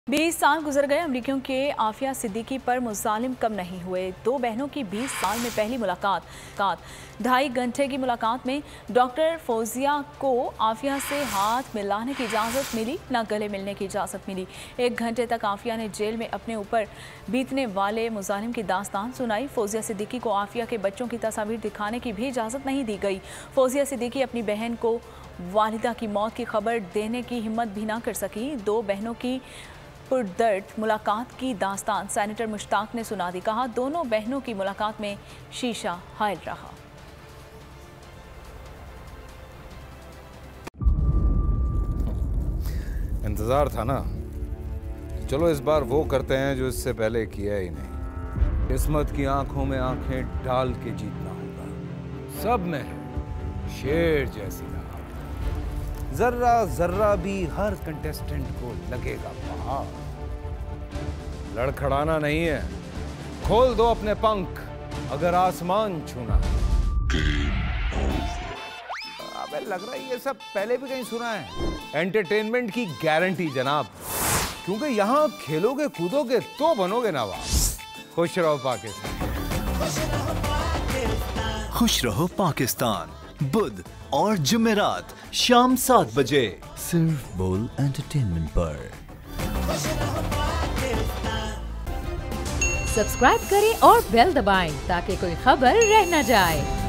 20 साल गुजर गए। अमरीकियों के आफिया सिद्दीकी पर मुजालिम कम नहीं हुए। दो बहनों की 20 साल में पहली मुलाकात। 2.5 घंटे की मुलाकात में डॉक्टर फौजिया को आफिया से हाथ मिलाने की इजाज़त मिली, न गले मिलने की इजाज़त मिली। 1 घंटे तक आफिया ने जेल में अपने ऊपर बीतने वाले मुजालिम की दास्तान सुनाई। फौजिया सिद्दीकी को आफिया के बच्चों की तस्वीर दिखाने की भी इजाज़त नहीं दी गई। फौजिया सिद्दीकी अपनी बहन को वालिदा की मौत की खबर देने की हिम्मत भी ना कर सकी। दो बहनों की पुरदर्द मुलाकात की दास्तान सेनेटर मुश्ताक ने सुना दी। कहा, दोनों बहनों की मुलाकात में शीशा हायल रहा। इंतजार था ना, चलो इस बार वो करते हैं जो इससे पहले किया ही नहीं। किस्मत की आंखों में आंखें डाल के जीतना होगा। सब में शेर जैसी राह, जर्रा जर्रा भी हर कंटेस्टेंट को लगेगा पहाड़। लड़खड़ाना नहीं है, खोल दो अपने पंख अगर आसमान छूना है। अबे लग रहा है ये सब पहले भी कहीं सुना है। एंटरटेनमेंट की गारंटी जनाब, क्योंकि यहाँ खेलोगे कूदोगे तो बनोगे नवाब। खुश रहो पाकिस्तान। खुश रहो पाकिस्तान, बुध और जुमेरात शाम 7 बजे सिर्फ बोल एंटरटेनमेंट पर। सब्सक्राइब करें और बेल दबाएं ताकि कोई खबर रह न जाए।